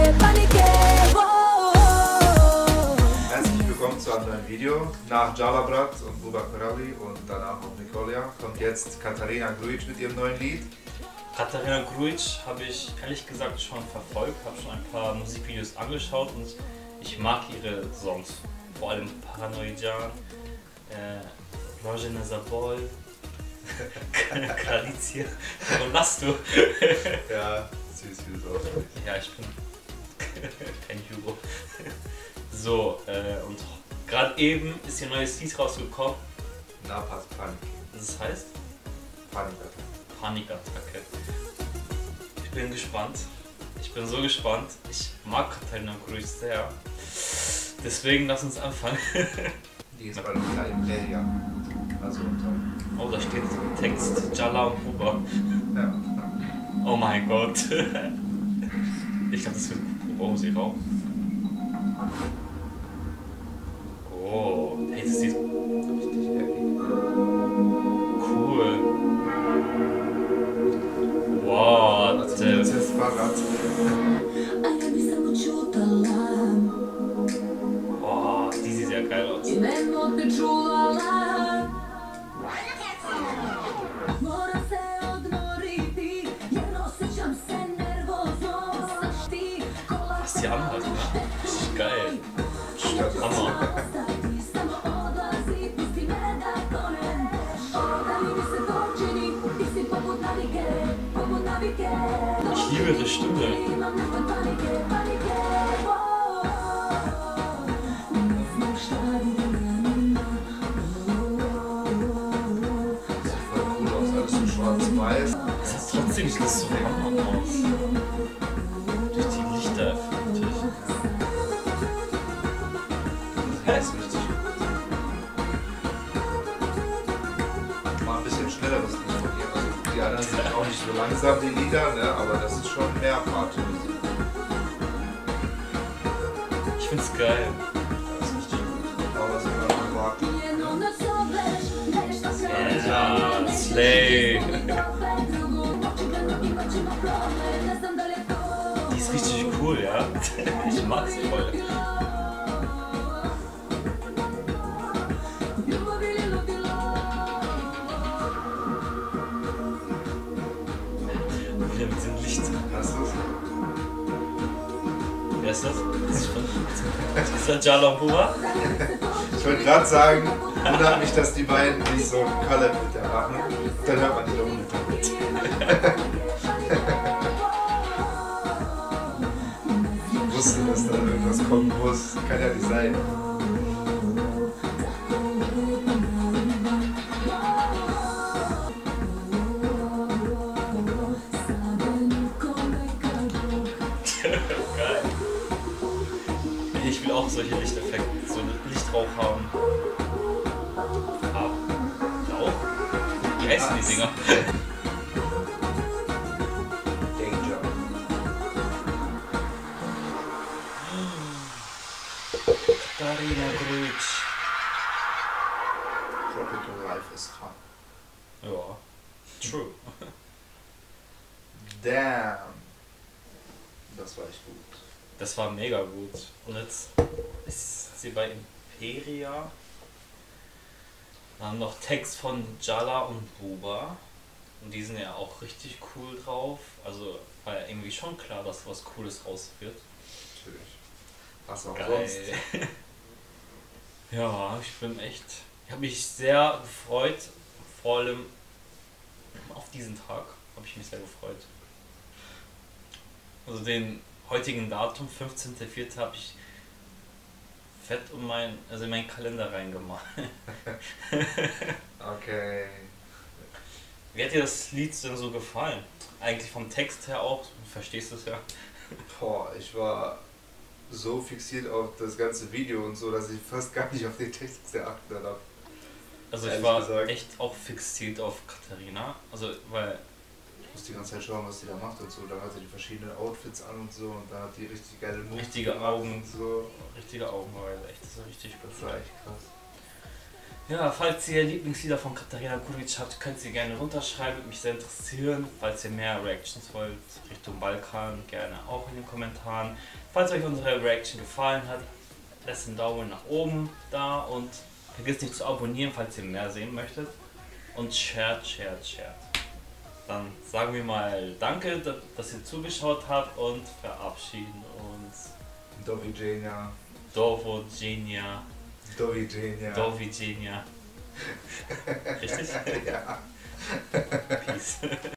Herzlich willkommen zu einem neuen Video. Nach Jalabrat und Buba Karali und danach auch Nicolia kommt jetzt Katarina Grujic mit ihrem neuen Lied. Katarina Grujic habe ich ehrlich gesagt schon verfolgt, habe schon ein paar Musikvideos angeschaut und ich mag ihre Songs. Vor allem Paranoijan, Rojena Zabol, Kralizia. Warum lachst du? Ja, süß wie du es aussprichst. Ja, ich bin kein Hugo. So, und gerade eben ist ihr neues Lied rausgekommen. Napas Panik. Das heißt? Panikattacke. Panikattacke. Ich bin gespannt. Ich bin so gespannt. Ich mag Katarina Grujic sehr. Deswegen lass uns anfangen. Die ist bei der Imperia. Also unter. Oh, da steht Text Jala und Buba. Ja. Oh mein Gott. Ich glaube, das wird Musik auch. Oh, hey, das sieht Richtig heavy. cool. Wow, Also das ist Fahrrad. oh, die sieht sehr geil aus. Was die anhat, ne? Richtig geil. Hammer. Ich liebe ihre Stimme. Sieht voll cool aus, alles so schwarz-weiß. Es ist trotzdem so Hammer aus. Durch die Lichtereffekte. Ja, ist richtig gut. Mal ein bisschen schnelleres Lied von ihr. Also die anderen sind auch nicht so langsam, die Lieder, ne? Aber das ist schon mehr Partymusik. Ich find's geil. Das ist richtig gut. Aber was immer noch warten. Ja, Slay. Die ist richtig cool, ja. Ich mag sie voll. Wieder mit dem Licht. Hast du es? Wer ist das? Das ist das Jala und Buba? Ich wollte gerade sagen, wundert mich, dass die beiden nicht so ein Color mit der machen. Dann hört man die doch mit. Ich wusste, dass da irgendwas kommen muss. Kann ja nicht sein. Geil. Ich will auch solche Lichteffekte, so einen Lichtrauch haben. Rauch? Wie heißen die Dinger? Danger. Katarina Grujic. Tropical Life is hot. Ja, true. Damn. Das war echt gut. Das war mega gut. Und jetzt ist sie bei Imperia. Dann noch Text von Jala und Buba. Und die sind ja auch richtig cool drauf. Also war ja irgendwie schon klar, dass was Cooles raus wird. Natürlich. Was auch Geil. sonst. Ja, ich habe mich sehr gefreut. Vor allem auf diesen Tag habe ich mich sehr gefreut. Also den heutigen Datum, 15.04. habe ich fett in meinen Kalender reingemacht. Okay. Wie hat dir das Lied denn so gefallen? Eigentlich vom Text her auch, du verstehst es ja. Boah, ich war so fixiert auf das ganze Video und so, dass ich fast gar nicht auf den Text geachtet habe. Also ich Ehrlich war gesagt. echt auch fixiert auf Katharina. Also weil Ich muss die ganze Zeit schauen, was die da macht und so. Dann hat sie die verschiedenen Outfits an und so und dann hat die richtig geile Moves Richtige gemacht Augen. und so. richtige Augenweide, echt, das ist richtig gut. Das war echt krass. Ja, falls ihr Lieblingslieder von Katarina Kuric habt, könnt ihr gerne runterschreiben, würde mich sehr interessieren. Falls ihr mehr Reactions wollt Richtung Balkan, gerne auch in den Kommentaren. Falls euch unsere Reaction gefallen hat, lasst einen Daumen nach oben da und vergesst nicht zu abonnieren, falls ihr mehr sehen möchtet. Und shared. Dann sagen wir mal danke, dass ihr zugeschaut habt und verabschieden uns. Do widzenia. Do widzenia. Do widzenia. Do widzenia. Richtig? Ja. Peace.